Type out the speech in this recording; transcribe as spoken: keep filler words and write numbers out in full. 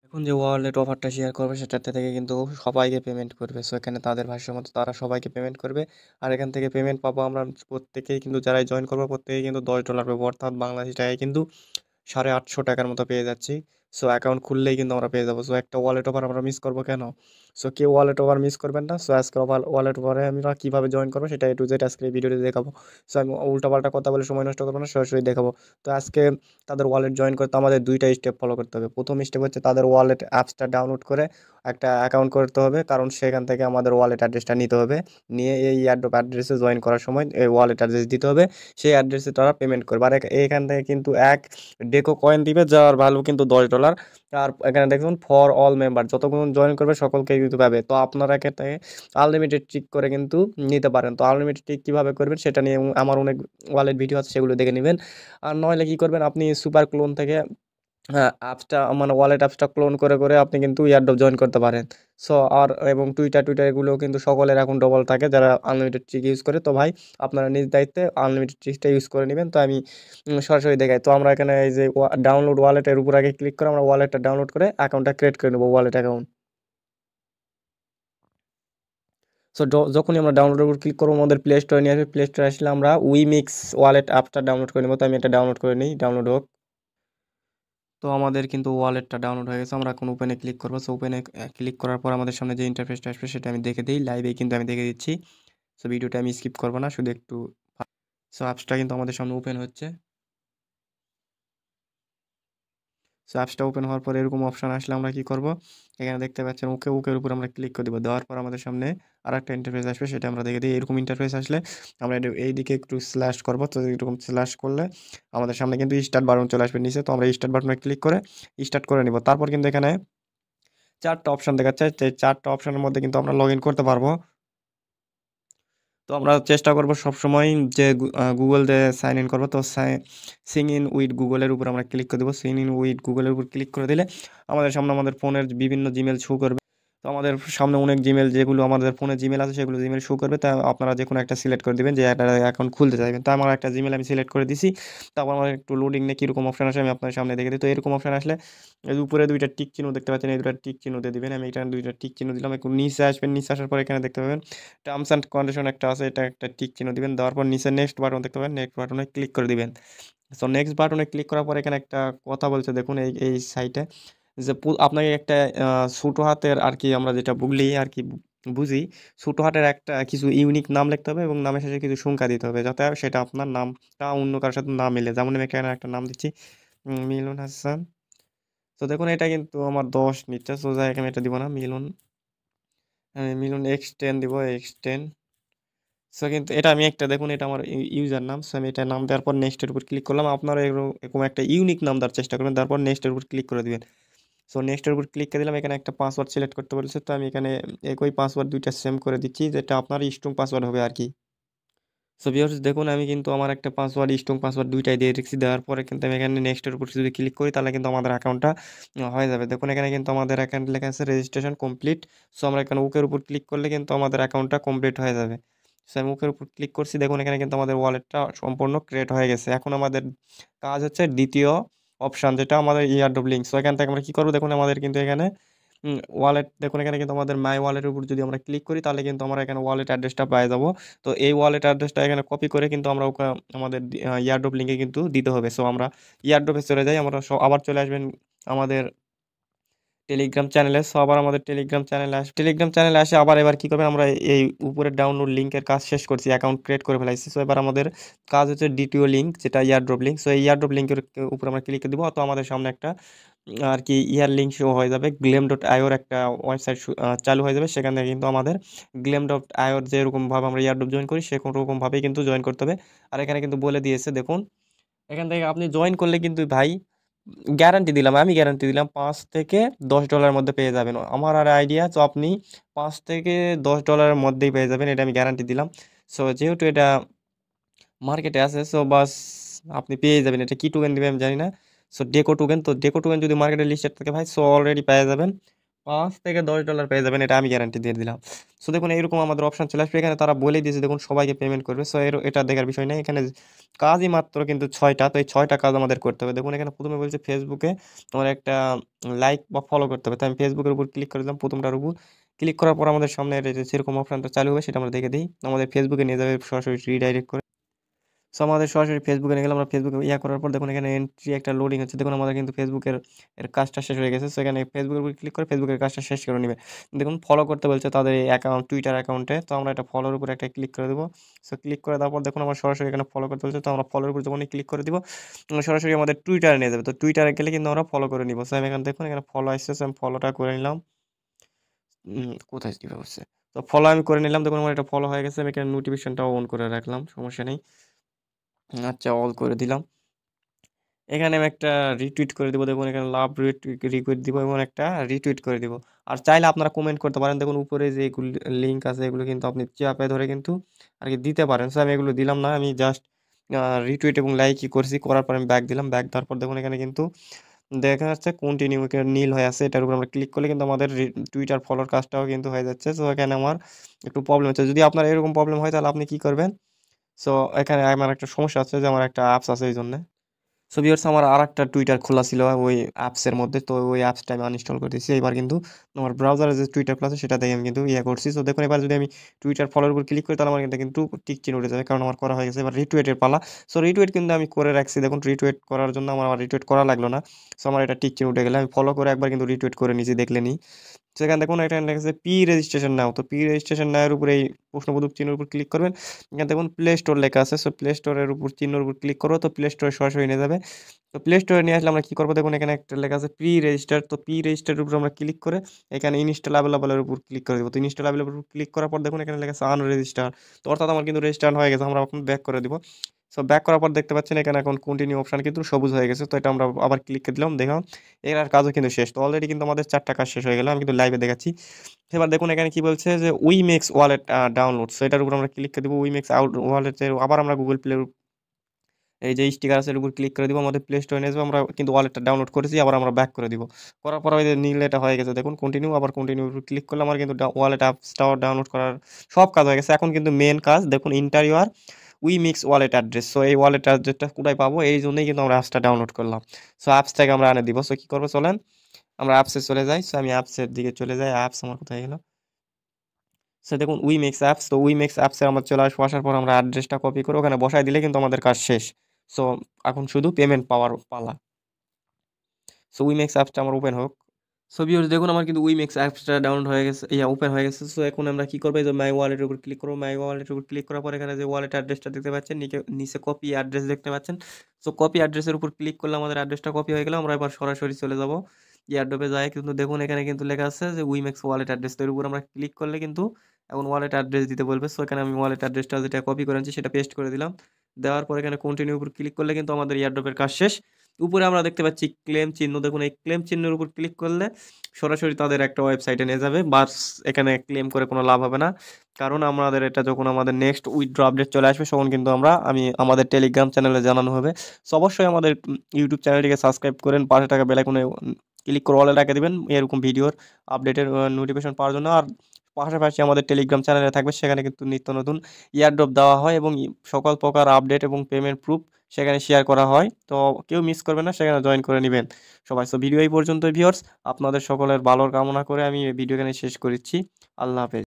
এখন যে ওয়ালেট অফারটা শেয়ার করবে সেটাতে থেকে কিন্তু সবাইকে পেমেন্ট করবে। সো এখানে তাদের ভাষ্য মতো তারা সবাইকে পেমেন্ট করবে। আর এখান থেকে পেমেন্ট পাবো আমরা প্রত্যেকেই, কিন্তু যারাই জয়েন করবো প্রত্যেকেই কিন্তু দশ ডলার পাবো, অর্থাৎ বাংলাদেশি টাকায় কিন্তু সাড়ে আটশো টাকার মতো পেয়ে যাচ্ছি। সো অ্যাকাউন্ট খুললেই কিন্তু আমরা পেয়ে যাবো। সো একটা ওয়ালেট ওভার আমরা মিস করবো কেন? সো কেউ ওয়ালেট ওভার মিস করবেন না। সো আজকে ওয়ালেট ওভারে আমরা কীভাবে জয়েন করবো সেটা এ টু জেড আজকে এই ভিডিওতে দেখাবো। সো আমি উল্টাপাল্টা কথা বলে সময় নষ্ট করবো না, সরাসরি দেখাবো। তো আজকে তাদের ওয়ালেট জয়েন করতে আমাদের দুইটা স্টেপ ফলো করতে হবে। প্রথম স্টেপ হচ্ছে তাদের ওয়ালেট অ্যাপসটা ডাউনলোড করে একটা অ্যাকাউন্ট করতে হবে, কারণ সেখান থেকে আমাদের ওয়ালেট অ্যাড্রেসটা নিতে হবে। নিয়ে এই এয়ারড্রপ অ্যাড্রেসে জয়েন করার সময় এই ওয়ালেট অ্যাড্রেস দিতে হবে, সেই অ্যাড্রেসে তারা পেমেন্ট করবে। আর এখান থেকে কিন্তু এক ডেকো কয়েন দিবে, যার ভ্যালু কিন্তু দশ ডলার। আর এখানে দেখুন ফর অল মেম্বার, যতক্ষণ জয়েন করবে সকলকে কিন্তু পাবে। তো আপনারা এখানে আনলিমিটেড ট্রিক করে কিন্তু নিতে পারেন। তো আনলিমিটেড ট্রিক কীভাবে করবেন সেটা নিয়ে আমার অনেক ওয়ালেট ভিডিও আছে, সেগুলো দেখে নেবেন। আর নইলে কী করবেন, আপনি সুপার ক্লোন থেকে হ্যাঁ অ্যাপসটা মানে ওয়ালেট অ্যাপসটা ক্লোন করে করে আপনি কিন্তু এয়ারড্রপ জয়েন করতে পারেন। সো আর এবং টুইটার টুইটার এগুলোও কিন্তু সকলের এখন ডবল থাকে যারা আনলিমিটেড ট্রিক ইউজ করে। তো ভাই আপনারা নিজ দায়িত্বে আনলিমিটেড ট্রিকটা ইউজ করে নেবেন। তো আমি উম, সরাসরি দেখাই। তো আমরা এখানে এই যে ডাউনলোড ওয়ালেটের উপর আগে ক্লিক করে আমরা ওয়ালেটটা ডাউনলোড করে অ্যাকাউন্টটা ক্রিয়েট করে নেবো, ওয়ালেট অ্যাকাউন্ট। সো যখনই আমরা ডাউনলোডের উপর ক্লিক করবো আমাদের প্লে স্টোরে নিয়ে আসবে। প্লে স্টোরে আসলে আমরা উইমিক্স ওয়ালেট অ্যাপটা ডাউনলোড করে নেবো। তো আমি এটা ডাউনলোড করে নিই, ডাউনলোড হোক। তো আমাদের কিন্তু ওয়ালেটটা ডাউনলোড হয়ে গেছে। আমরা এখন ওপেনে ক্লিক করবো। সো ওপেনে ক্লিক করার পর আমাদের সামনে যে ইন্টারফেসটা আসবে সেটা আমি দেখে দিই, লাইভেই কিন্তু আমি দেখে দিচ্ছি। সো ভিডিওটা আমি স্কিপ করবো না, শুধু একটু। সো অ্যাপসটা কিন্তু আমাদের সামনে ওপেন হচ্ছে। সো অ্যাপসটা ওপেন হওয়ার পর এরকম অপশান আসলে আমরা কী করবো, এখানে দেখতে পাচ্ছেন ওকে, ওকের উপর আমরা ক্লিক করে দেবো। দেওয়ার পর আমাদের সামনে আর একটা ইন্টারফেস আসবে, সেটা আমরা দেখে দিই। এরকম ইন্টারফেস আসলে আমরা এই দিকে একটু স্ল্যাশ করবো। তো এরকম স্ল্যাশ করলে আমাদের সামনে কিন্তু স্টার্ট বাটন চলে আসবে নিচে। তো আমরা স্টার্ট বাটনে ক্লিক করে স্টার্ট করে নিব। তারপর কিন্তু এখানে চারটা অপশান দেখাচ্ছে, এই চারটা অপশানের মধ্যে কিন্তু আমরা লগ ইন করতে পারবো। তো আমরা চেষ্টা করবো সবসময় যে গুগল দিয়ে সাইন ইন করবো। তো সিং ইন উইথ গুগলের উপর আমরা ক্লিক করে দেবো। সিং ইন উইথ গুগলের উপর ক্লিক করে দিলে আমাদের সামনে আমাদের ফোনের বিভিন্ন জিমেল শো করবে। তো আমাদের সামনে অনেক জিমেল, যেগুলো আমাদের ফোনে জিমেল আছে সেগুলো জিমেল শো করবে। তা আপনারা যে কোনো একটা সিলেক্ট করে দেবেন যে একটা অ্যাকাউন্ট খুলতে চাইবেন। তো আমার একটা জিমেল আমি সিলেক্ট করে দিছি। তারপর আমার একটু লোডিং নিয়ে কীরকম অপশান আসে আমি আপনার সামনে দেখে দিই। তো এরকম অপশান আসলে এই উপরে দুইটা টিক চিহ্ন দেখতে পাচ্ছেন, এই দুটো টিক চিহ্ন দিয়ে দিবেন। আমি এখানে দুইটা টিক চিহ্ন দিলাম। একটু নিচে আসবেন, নিচে আসার পর এখানে দেখতে পাবেন টার্মস অ্যান্ড কন্ডিশন একটা আছে, এটা একটা টিক চিহ্ন দিবেন। দেওয়ার পর নিচে নেক্সট বাটন দেখতে পাবেন, নেক্সট বাটনে ক্লিক করে দিবেন। সো নেক্সট বাটনে ক্লিক করার পর এখানে একটা কথা বলছে দেখুন এই এই সাইটে, যে আপনাকে একটা ছোটো হাতের আর কি আমরা যেটা বুঝলি আর কি বুঝি, ছোটো হাতের একটা কিছু ইউনিক নাম লিখতে হবে এবং নামের শেষে কিছু সংখ্যা দিতে হবে, যাতে সেটা আপনার নামটা অন্য কারোর সাথে না মিলে। যেমন আমি এখানে একটা নাম দিচ্ছি মিলন হাসান। তো দেখুন এটা কিন্তু আমার দশ নিচ্ছে। সো যাই আমি এটা দিব না, মিলন মিলন এক্স টেন দিব, এক্স টেন। সো কিন্তু এটা আমি একটা দেখুন এটা আমার ইউজার নাম। সো আমি এটা নাম দেওয়ার পর নেক্সটের উপর ক্লিক করলাম। আপনারা এরকম একটা ইউনিক নাম দেওয়ার চেষ্টা করবেন, তারপর নেক্সটের উপর ক্লিক করে দিবেন। সো নেক্সটের উপর ক্লিক করে দিলাম। এখানে একটা পাসওয়ার্ড সিলেক্ট করতে বলেছে। তো আমি এখানে একই পাসওয়ার্ড দুইটা সেম করে দিচ্ছি, যেটা আপনার স্ট্রং পাসওয়ার্ড হবে আর কি। সো ভিউয়ার্স দেখুন আমি কিন্তু আমার একটা পাসওয়ার্ড স্ট্রং পাসওয়ার্ড দুইটাই দিয়ে রেখেছি। দেওয়ার পরে কিন্তু আমি এখানে নেক্সটের উপর যদি ক্লিক করি তাহলে কিন্তু আমাদের অ্যাকাউন্টটা হয়ে যাবে। দেখুন এখানে কিন্তু আমাদের অ্যাকাউন্ট লেখা আছে রেজিস্ট্রেশন কমপ্লিট। সো আমরা এখানে ওকের উপর ক্লিক করলে কিন্তু আমাদের অ্যাকাউন্টটা কমপ্লিট হয়ে যাবে। সো আমি ওকের উপর ক্লিক করছি, দেখুন এখানে কিন্তু আমাদের ওয়ালেটটা সম্পূর্ণ ক্রিয়েট হয়ে গেছে। এখন আমাদের কাজ হচ্ছে দ্বিতীয় অপশান, যেটা আমাদের এয়ারড্রপ লিঙ্ক। সো এখান থেকে আমরা কী করবো, দেখুন আমাদের কিন্তু এখানে ওয়ালেট, দেখুন এখানে কিন্তু আমাদের মাই ওয়ালেটের উপর যদি আমরা ক্লিক করি তাহলে কিন্তু আমরা এখানে ওয়ালেট অ্যাড্রেসটা পেয়ে যাবো। তো এই ওয়ালেট অ্যাড্রেসটা এখানে কপি করে কিন্তু আমরা ওকে আমাদের এয়ারড্রপ লিঙ্কে কিন্তু দিতে হবে। সো আমরা এয়ারড্রপে চলে যাই, আমরা আবার চলে আসবেন আমাদের টেলিগ্রাম চ্যানেলে। সো আবার আমাদের টেলিগ্রাম চ্যানেলে আস টেলিগ্রাম চ্যানেলে আসে আবার এবার কী করবেন, আমরা এই উপরের ডাউনলোড লিঙ্কের কাজ শেষ করছি, অ্যাকাউন্ট ক্রিয়েট করে ফেলাইছি। সো এবার আমাদের কাজ হচ্ছে দ্বিতীয় লিঙ্ক, যেটা এয়ারড্রপ লিঙ্ক। সো এই এয়ারড্রপ লিঙ্কের উপর আমরা ক্লিক করে দেবো। তো আমাদের সামনে একটা আর কি ইয়ার লিঙ্ক শো হয়ে যাবে, গ্লেম ডট আইওর একটা ওয়েবসাইট চালু হয়ে যাবে। সেখান থেকে কিন্তু আমাদের গ্লেম ডট আইওর যেরকমভাবে আমরা এয়ারড্রপ জয়েন করি সেরকম রকমভাবেই কিন্তু জয়েন করতে হবে। আর এখানে কিন্তু বলে দিয়েছে দেখুন, এখান থেকে আপনি জয়েন করলে কিন্তু ভাই গ্যারান্টি দিলাম, আমি গ্যারান্টি দিলাম পাঁচ থেকে দশ ডলারের মধ্যে পেয়ে যাবেন। আমার আর আইডিয়া, তো আপনি পাঁচ থেকে দশ ডলারের মধ্যেই পেয়ে যাবেন, এটা আমি গ্যারান্টি দিলাম। সো যেহেতু এটা মার্কেটে আছে, সো বাস আপনি পেয়ে যাবেন। এটা কী টোকেন দেবে আমি জানি না। সো ডেকো টোকেন, তো ডেকো টোকেন যদি মার্কেটে লিস্টেড থাকে ভাই সো অলরেডি পেয়ে যাবেন পাঁচ থেকে দশ ডলার পেয়ে যাবেন, এটা আমি গ্যারান্টি দিয়ে দিলাম। সো দেখুন এরকম আমাদের অপশন চলে আসবে, এখানে তারা বলে দিয়েছে দেখুন সবাইকে পেমেন্ট করবে। সো এর এটা দেখার বিষয় নেই, এখানে কাজই মাত্র কিন্তু ছয়টা, তো এই ছয়টা কাজ আমাদের করতে হবে। দেখুন এখানে প্রথমে বলছে ফেসবুকে তোমার একটা লাইক বা ফলো করতে হবে, তো আমি ফেসবুকের উপর ক্লিক করে দিলাম প্রথমটার উপর। ক্লিক করার পর আমাদের সামনে এই যে সেরকম অপশনটা চালু হবে, সেটা আমরা দেখে দিই। আমাদের ফেসবুকে নিয়ে যাবে সরাসরি রিডাইরেক্ট করে। সো আমাদের সরাসরি ফেসবুকে নিয়ে গেলাম, আমরা ফেসবুকে ইয়া করার পর দেখুন এখানে এন্ট্রি একটা লোডিং হচ্ছে। দেখুন আমাদের কিন্তু ফেসবুকের এর কাজটা শেষ হয়ে গেছে। সো এখানে ফেসবুকের উপর ক্লিক করে ফেসবুকের কাজটা শেষ করে নেবে। দেখুন ফলো করতে বলছে তাদের এই অ্যাকাউন্ট টুইটার অ্যাকাউন্টে, তো আমরা এটা ফলোর উপর একটা ক্লিক করে দেবো। সো ক্লিক করে দেওয়ার পর দেখুন আমার সরাসরি এখানে ফলো করতে বলছে, তো আমরা ফলোর উপর যখনই ক্লিক করে দিব সরাসরি আমাদের টুইটারে নিয়ে যাবে। তো টুইটারে গেলে কিন্তু আমরা ফলো করে নিব। সো আমি এখানে দেখুন এখানে ফলো আসছে, আমি ফলোটা করে নিলাম। উম, কোথায় কীভাবে হচ্ছে, তো ফলো আমি করে নিলাম। দেখুন আমার এটা ফলো হয়ে গেছে, আমি এখানে নোটিফিকেশনটাও অন করে রাখলাম, সমস্যা নেই। আচ্ছা অল করে দিলাম। এখানে আমি একটা রিটুইট করে দিব, দেখুন এখানে লাভ রিটুইট দিব এবং একটা রিটুইট করে দিব। আর চাইলে আপনারা কমেন্ট করতে পারেন, দেখুন উপরে যে এগুলো লিঙ্ক আছে এগুলো কিন্তু আপনি চাপে ধরে কিন্তু আর কি দিতে পারেন। সো আমি এগুলো দিলাম না, আমি জাস্ট রিটুইট এবং লাইকই করছি, করার পর আমি ব্যাক দিলাম। ব্যাক দেওয়ার পর দেখুন এখানে কিন্তু দেখা যাচ্ছে কন্টিনিউ নীল হয়ে আছে, এটার উপর আমরা ক্লিক করলে কিন্তু আমাদের টুইটার ফলোর কাজটাও কিন্তু হয়ে যাচ্ছে। সো এখানে আমার একটু প্রবলেম হচ্ছে, যদি আপনার এরকম প্রবলেম হয় তাহলে আপনি কি করবেন। সো এখানে আমার একটা সমস্যা আছে যে আমার একটা অ্যাপস আছে এই জন্য। সো ভিউয়ার্স আমার আরেকটা টুইটার খোলা ছিল ওই অ্যাপসের মধ্যে, তো ওই অ্যাপসটা আমি আনইনস্টল করে দিয়েছি। এবার কিন্তু আমার ব্রাউজারে যে টুইটার খোলা আছে সেটা দিয়ে আমি কিন্তু ইয়ে করছি। সো দেখুন এবার যদি আমি টুইটার ফলোর উপর ক্লিক করি তাহলে আমার কিন্তু কিন্তু টিক চিহ্ন উঠে যাবে, কারণ আমার করা হয়ে গেছে। এবার রিটুইটের পালা। সো রিটুইট কিন্তু আমি করে রাখছি, দেখুন রিটুইট করার জন্য আমার আবার রিটুইট করা লাগলো না। সো আমার এটা টিক চিহ্ন উঠে গেলে আমি ফলো করে একবার কিন্তু রিটুইট করে নিয়েছি, দেখলে নিই। সেখানে দেখুন এখানে লেখা পি রেজিস্ট্রেশন নাও, তো পি রেজিস্ট্রেশন নাও এর উপরে এই প্রশ্নবোধক চিহ্নের উপর ক্লিক করবেন। এখানে দেখুন প্লে স্টোর লেখা আছে, সো প্লে স্টোরের উপর চিহ্নের উপর ক্লিক করবো, তো প্লে স্টোরে সরাসরি নিয়ে যাবে। তো প্লে স্টোরে নিয়ে আসলে আমরা কি করবো, দেখুন এখানে একটা লেখা আছে প্রি রেজিস্টার, তো প্রি রেজিস্টারের উপর আমরা ক্লিক করে এখানে ইনস্টল অ্যাভেলেবলের উপর ক্লিক করে দেবো। তো ইনস্টল অ্যাভেলেবল উপর ক্লিক করার পর দেখুন এখানে লেখা আছে আনরেজিস্টার, তো অর্থাৎ আমার কিন্তু রেজিস্টার হয়ে গেছে, আমরা এখন ব্যাক করে দিব। সো ব্যাক করার পর দেখতে পাচ্ছেন এখানে এখন কন্টিনিউ অপশন কিন্তু সবুজ হয়ে গেছে, তো এটা আমরা আবার ক্লিক করে দিলাম। দেখলাম এর আর কাজও কিন্তু শেষ, তো অলরেডি কিন্তু আমাদের চারটা কাজ শেষ হয়ে গেল, আমি কিন্তু লাইভে দেখাচ্ছি। এবার দেখুন এখানে কি বলছে যে উইমেক্স ওয়ালেট ডাউনলোড, সো এটার উপর আমরা ক্লিক করে দিব। উইমেক্স আউট ওয়ালেটের আবার আমরা গুগল প্লে এই যে স্টিকার আছে এর উপর ক্লিক করে দিব, আমাদের প্লে স্টোরে নিয়ে যাবো। আমরা কিন্তু ওয়ালেটটা ডাউনলোড করেছি, আবার আমরা ব্যাক করে দিব। করার পর ওই যে নীল এটা হয়ে গেছে, দেখুন কন্টিনিউ, আবার কন্টিনিউ উপর ক্লিক করলে আমার কিন্তু ওয়ালেট অ্যাপসটাও ডাউনলোড করার সব কাজ হয়ে গেছে। এখন কিন্তু মেন কাজ দেখুন enter your WEMIX wallet address. So এই ওয়ালেট অ্যাড্রেসটা কোথায় পাবো, এই জন্যই কিন্তু আমরা অ্যাপসটা ডাউনলোড করলাম। সো অ্যাপসটাকে আমরা আনে দিব। সো কী করবো চলেন আমরা অ্যাপসে চলে যাই। সো আমি অ্যাপসের দিকে চলে যাই, অ্যাপস আমার কোথায় গেল। সো দেখুন উইমেক্স অ্যাপস, তো উইমেক্স অ্যাপসে আমার চলে আসবো, আসার পর আমরা অ্যাড্রেসটা কপি করে ওখানে বসাই দিলে কিন্তু আমাদের কাজ শেষ। সো এখন শুধু পেমেন্ট পাওয়ার পালা। সো উইমেক্স অ্যাপসটা আমার ওপেন হোক। সো ভিউয়ার্স দেখুন আমার কিন্তু উইমেক্স অ্যাপসটা ডাউনলোড হয়ে গেছে, ইয়া ওপেন হয়ে গেছে। সো এখন আমরা কি করবো, এই যে মাই ওয়ালেটের উপর ক্লিক করবো। মাই ওয়ালেটের উপর ক্লিক করার পর এখানে যে ওয়ালেট অ্যাড্রেসটা দেখতে পাচ্ছেন, নিচে নিচে কপি অ্যাড্রেস দেখতে পাচ্ছেন। সো কপি অ্যাড্রেসের উপর ক্লিক করলে আমাদের অ্যাড্রেসটা কপি হয়ে গেল। আমরা এবার সরাসরি চলে যাবো এয়ারড্রপে যায়, কিন্তু দেখুন এখানে কিন্তু লেখা আছে যে উইমেক্স ওয়ালেট অ্যাড্রেস, এর উপর আমরা ক্লিক করলে কিন্তু এখন ওয়ালেট অ্যাড্রেস দিতে বলবে। সো এখানে আমি ওয়ালেট অ্যাড্রেসটা যেটা কপি করেছি সেটা পেস্ট করে দিলাম। দেওয়ার পর এখানে কন্টিনিউ উপর ক্লিক করলে কিন্তু আমাদের এয়ারড্রপের কাজ শেষ। উপরে আমরা দেখতে পাচ্ছি ক্লেম চিহ্ন, দেখুন এই ক্লেম চিহ্নের উপর ক্লিক করলে সরাসরি তাদের একটা ওয়েবসাইটে নিয়ে যাবে, বাস এখানে ক্লেম করে কোনো লাভ হবে না, কারণ আমাদের এটা যখন আমাদের নেক্সট উইথড্র আপডেট চলে আসবে তখন কিন্তু আমরা আমি আমাদের টেলিগ্রাম চ্যানেলে জানানো হবে। সো অবশ্যই আমাদের ইউটিউব চ্যানেলটিকে সাবস্ক্রাইব করেন, পাশে টাকা বেলাইকনে ক্লিক করে অলে রেখে দেবেন এরকম ভিডিওর আপডেটের নোটিফিকেশন পাওয়ার জন্য। আর পাশাপাশি আমাদের টেলিগ্রাম চ্যানেলে থাকবে, সেখানে কিন্তু নিত্য নতুন ইয়ারড্রপ দেওয়া হয় এবং সকল প্রকার আপডেট এবং পেমেন্ট প্রুফ সেখানে শেয়ার করা হয়। তো কেউ মিস করবে না, সেখানে জয়েন করে নেবেন সবাই। সো ভিডিও এই পর্যন্ত ভিউয়ার্স, আপনাদের সকলের ভালোর কামনা করে আমি এই ভিডিও এখানে শেষ করছি। আল্লাহ হাফেজ।